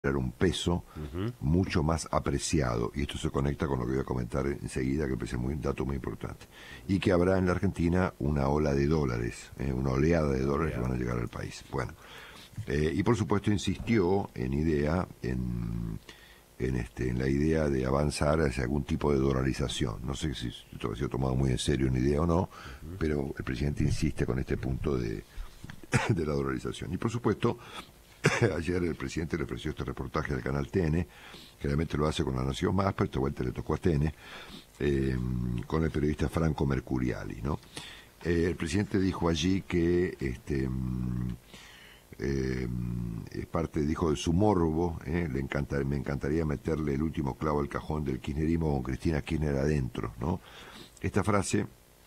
un peso mucho más apreciado, y esto se conecta con lo que voy a comentar enseguida, que me parece un dato muy importante, y que habrá en la Argentina una ola de dólares, una oleada de dólares que van a llegar al país. Bueno, y por supuesto insistió en la idea de avanzar hacia algún tipo de dolarización. No sé si esto ha sido tomado muy en serio una idea o no, pero el presidente insiste con este punto de la dolarización. Y por supuesto, ayer el presidente le ofreció este reportaje del canal TN, generalmente lo hace con La Nación Más, pero esta vuelta le tocó a TN, con el periodista Franco Mercuriali, ¿no? El presidente dijo allí que es parte, dijo, de su morbo, me encantaría meterle el último clavo al cajón del kirchnerismo con Cristina Kirchner adentro, ¿no? Esta frase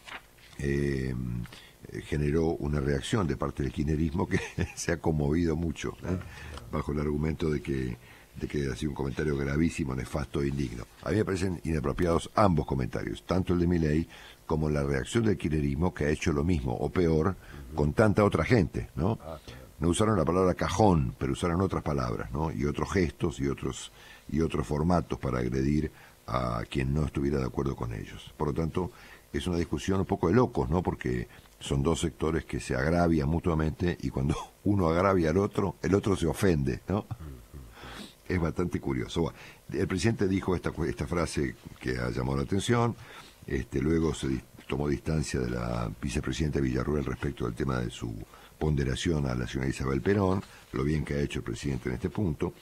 generó una reacción de parte del kirchnerismo que se ha conmovido mucho, bajo el argumento de que ha sido un comentario gravísimo, nefasto e indigno. A mí me parecen inapropiados ambos comentarios, tanto el de Milei como la reacción del kirchnerismo, que ha hecho lo mismo o peor con tanta otra gente, ¿no? No usaron la palabra cajón, pero usaron otras palabras, ¿no? Y otros gestos y otros formatos para agredir a quien no estuviera de acuerdo con ellos. Por lo tanto, es una discusión un poco de locos, ¿no? Porque son dos sectores que se agravian mutuamente, y cuando uno agravia al otro, el otro se ofende, ¿no? Es bastante curioso. Bueno, el presidente dijo esta frase que ha llamado la atención, luego se tomó distancia de la vicepresidenta Villarruel respecto del tema de su ponderación a la señora Isabel Perón, lo bien que ha hecho el presidente en este punto.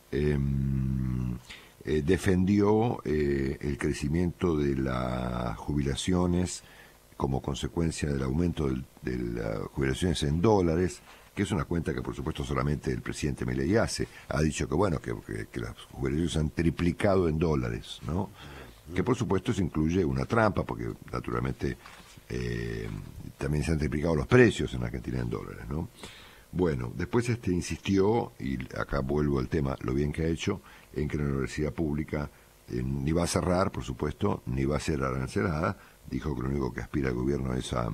Defendió el crecimiento de las jubilaciones como consecuencia del aumento de las jubilaciones en dólares, que es una cuenta que por supuesto solamente el presidente Milei hace. Ha dicho que bueno, que las jubilaciones han triplicado en dólares, ¿no? Que por supuesto eso incluye una trampa, porque naturalmente también se han triplicado los precios en Argentina en dólares, ¿no? Bueno, después insistió, y acá vuelvo al tema, lo bien que ha hecho, en que la universidad pública ni va a cerrar, por supuesto, ni va a ser arancelada. Dijo que lo único que aspira el gobierno es a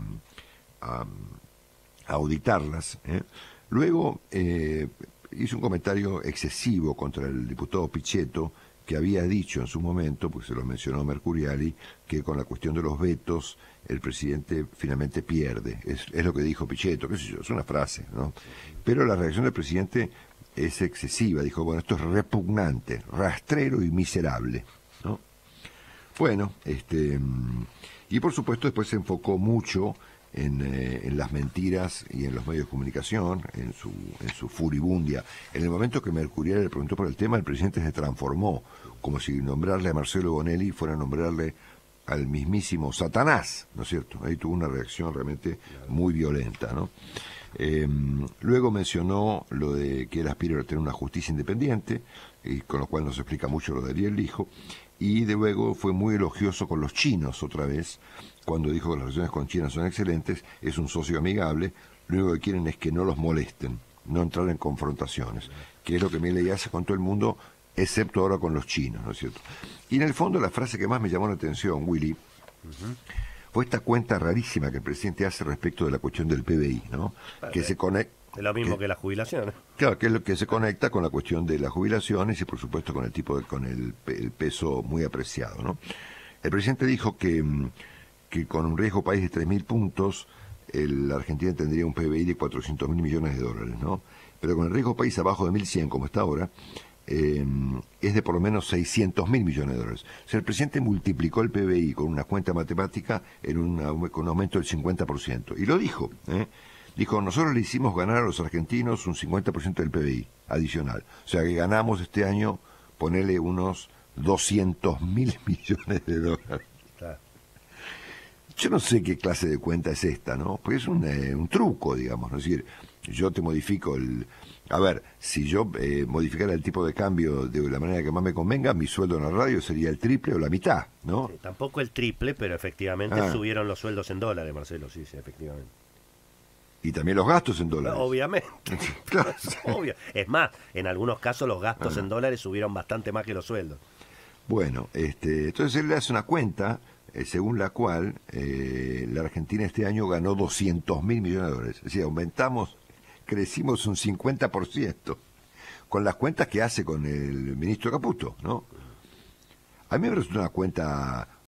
auditarlas. Luego hizo un comentario excesivo contra el diputado Pichetto, que había dicho en su momento, pues se lo mencionó Mercuriali, que con la cuestión de los vetos el presidente finalmente pierde. Es lo que dijo Pichetto, qué sé yo, es una frase, ¿no? Pero la reacción del presidente es excesiva. Dijo, bueno, esto es repugnante, rastrero y miserable, ¿no? Bueno, y por supuesto después se enfocó mucho en las mentiras y en los medios de comunicación, en su furibundia. En el momento que Mercurial le preguntó por el tema, el presidente se transformó, como si nombrarle a Marcelo Bonelli fuera a nombrarle al mismísimo Satanás, ¿no es cierto? Ahí tuvo una reacción realmente muy violenta, ¿no? Luego mencionó lo de que él aspira a tener una justicia independiente, y con lo cual nos explica mucho lo de Ariel Lijo, y de luego fue muy elogioso con los chinos otra vez, cuando dijo que las relaciones con China son excelentes, es un socio amigable, lo único que quieren es que no los molesten, no entrar en confrontaciones, que es lo que Milei hace con todo el mundo, excepto ahora con los chinos, ¿no es cierto? Y en el fondo la frase que más me llamó la atención, Willy, fue esta cuenta rarísima que el presidente hace respecto de la cuestión del PBI, ¿no? Que se conecta... Es lo mismo que las jubilaciones. Claro, que es lo que se conecta con la cuestión de las jubilaciones y por supuesto con el peso muy apreciado, ¿no? El presidente dijo que con un riesgo país de 3.000 puntos, la Argentina tendría un PBI de 400.000 millones de dólares, ¿no? Pero con el riesgo país abajo de 1.100, como está ahora, es de por lo menos 600.000 millones de dólares. O sea, el presidente multiplicó el PBI con una cuenta matemática con un aumento del 50%. Y lo dijo, Dijo, nosotros le hicimos ganar a los argentinos un 50% del PBI adicional. O sea que ganamos este año, ponele unos 200.000 millones de dólares. Claro. Yo no sé qué clase de cuenta es esta, ¿no? Pues es un truco, digamos, ¿no? Es decir, yo te modifico a ver, si yo modificara el tipo de cambio de la manera que más me convenga, mi sueldo en la radio sería el triple o la mitad, ¿no? Sí, tampoco el triple, pero efectivamente subieron los sueldos en dólares, Marcelo, sí, efectivamente. Y también los gastos en dólares. Obviamente. Claro. Obvio. Es más, en algunos casos los gastos en dólares subieron bastante más que los sueldos. Bueno, entonces él le hace una cuenta según la cual la Argentina este año ganó 200.000 millones de dólares. Es decir, crecimos un 50%. con las cuentas que hace con el ministro Caputo, ¿no? A mí me resulta una cuenta